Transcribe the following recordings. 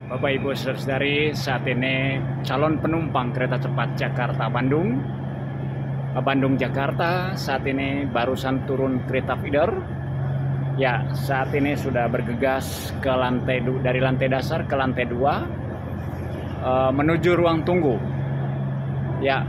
Bapak Ibu Saudara-saudari, saat ini calon penumpang kereta cepat Jakarta-Bandung, Bandung-Jakarta, saat ini barusan turun kereta feeder. Ya, saat ini sudah bergegas ke dari lantai dasar ke lantai 2 menuju ruang tunggu. Ya,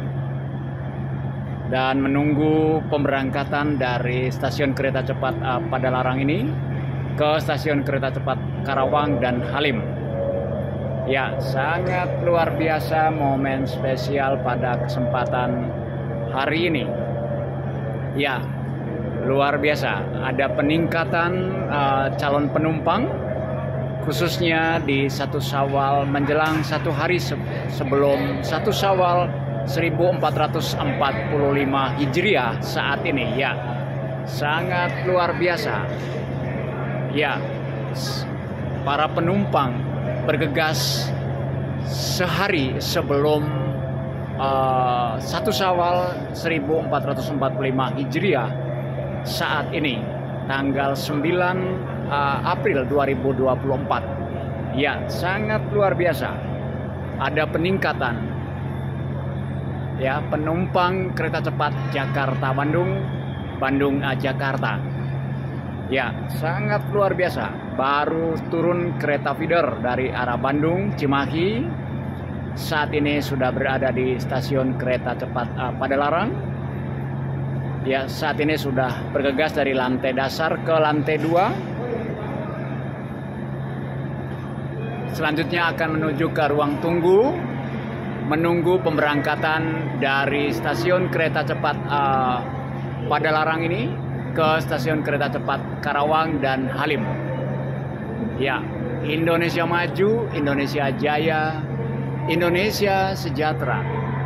dan menunggu pemberangkatan dari stasiun kereta cepat Padalarang ini ke stasiun kereta cepat Karawang dan Halim. Ya, sangat luar biasa momen spesial pada kesempatan hari ini. Ya, luar biasa. Ada peningkatan calon penumpang, khususnya di 1 Syawal menjelang 1 hari sebelum 1 Syawal 1445 Hijriah saat ini. Ya, sangat luar biasa. Ya, para penumpang bergegas sehari sebelum 1 Syawal 1445 Hijriah saat ini, tanggal 9 April 2024. Ya, sangat luar biasa. Ada peningkatan ya penumpang kereta cepat Jakarta-Bandung, Bandung-Jakarta. Ya, sangat luar biasa. Baru turun kereta feeder dari arah Bandung, Cimahi. Saat ini sudah berada di stasiun kereta cepat Padalarang. Ya, saat ini sudah bergegas dari lantai dasar ke lantai 2. Selanjutnya akan menuju ke ruang tunggu, menunggu pemberangkatan dari stasiun kereta cepat Padalarang ini ke stasiun kereta cepat Karawang dan Halim. Ya, Indonesia maju, Indonesia jaya, Indonesia sejahtera.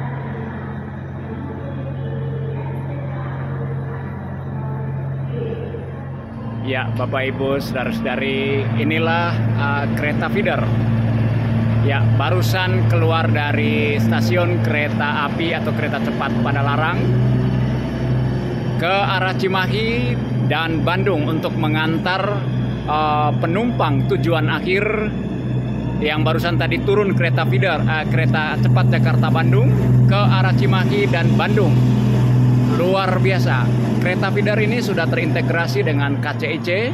Ya, Bapak Ibu Saudara-saudari, inilah kereta feeder. Ya, barusan keluar dari stasiun kereta api atau kereta cepat Padalarang ke arah Cimahi dan Bandung untuk mengantar penumpang tujuan akhir yang barusan tadi turun kereta feeder kereta cepat Jakarta-Bandung ke arah Cimahi dan Bandung. Luar biasa. Kereta feeder ini sudah terintegrasi dengan KCIC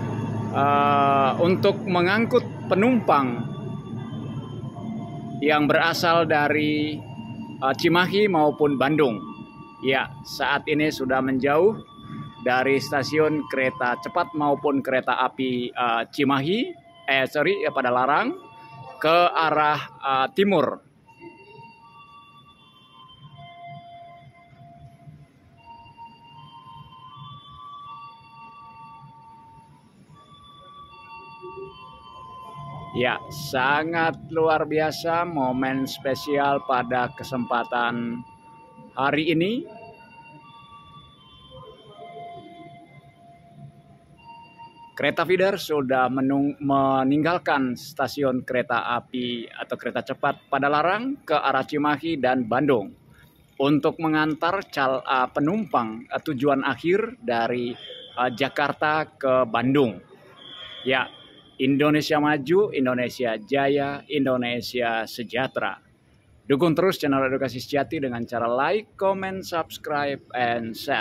untuk mengangkut penumpang yang berasal dari Cimahi maupun Bandung. Ya, saat ini sudah menjauh dari stasiun kereta cepat maupun kereta api Cimahi, Padalarang ke arah timur. Ya, sangat luar biasa momen spesial pada kesempatan hari ini. Kereta feeder sudah meninggalkan stasiun kereta api atau kereta cepat Padalarang ke arah Cimahi dan Bandung untuk mengantar penumpang tujuan akhir dari Jakarta ke Bandung. Ya, Indonesia maju, Indonesia jaya, Indonesia sejahtera. Dukung terus channel Edukasi Sejati dengan cara like, comment, subscribe, and share.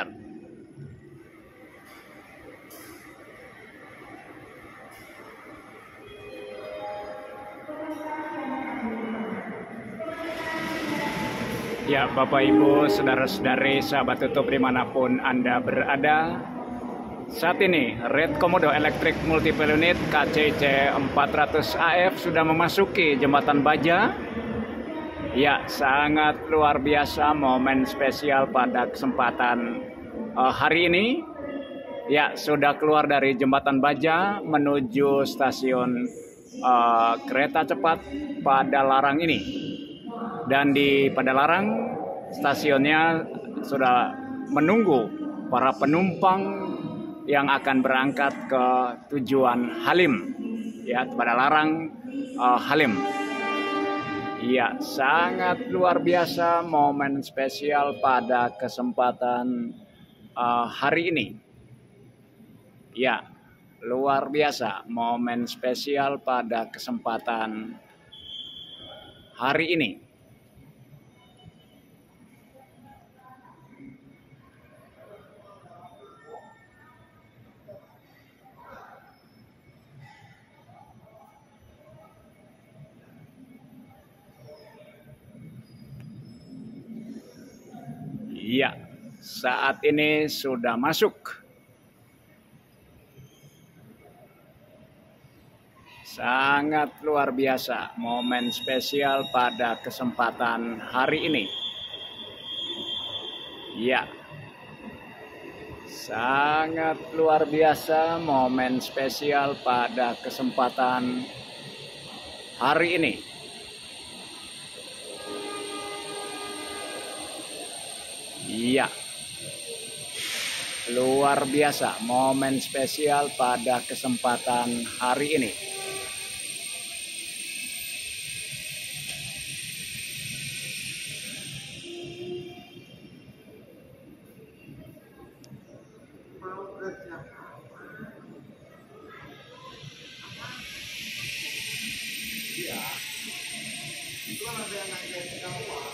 Ya, Bapak Ibu, Saudara-saudari, sahabat tutup dimanapun Anda berada. Saat ini, Red Komodo Electric Multiple Unit KCC 400 AF sudah memasuki Jembatan Baja. Ya, sangat luar biasa momen spesial pada kesempatan hari ini. Ya, sudah keluar dari Jembatan Baja menuju stasiun kereta cepat Padalarang ini. Dan di Padalarang stasiunnya sudah menunggu para penumpang yang akan berangkat ke tujuan Halim. Ya, Padalarang Halim. Ya, sangat luar biasa momen spesial pada kesempatan hari ini. Ya, luar biasa, momen spesial pada kesempatan hari ini. Iya, saat ini sudah masuk. Sangat luar biasa, momen spesial pada kesempatan hari ini. Ya, sangat luar biasa, momen spesial pada kesempatan hari ini. Iya, luar biasa, momen spesial pada kesempatan hari ini. Iya, itu kan ada yang naik dari Tegaluar.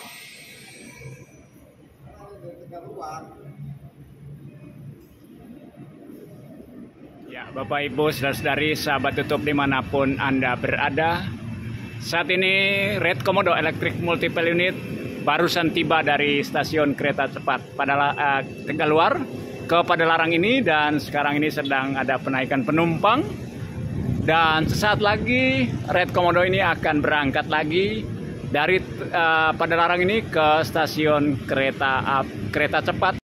Ada dari Tegaluar. Ya, Bapak Ibu, saudara-saudari, sahabat YouTube dimanapun Anda berada, saat ini Red Komodo Electric Multiple Unit barusan tiba dari stasiun kereta cepat Tegaluar ke Padalarang ini, dan sekarang ini sedang ada penaikan penumpang. Dan sesaat lagi Red Komodo ini akan berangkat lagi dari Padalarang ini ke stasiun kereta cepat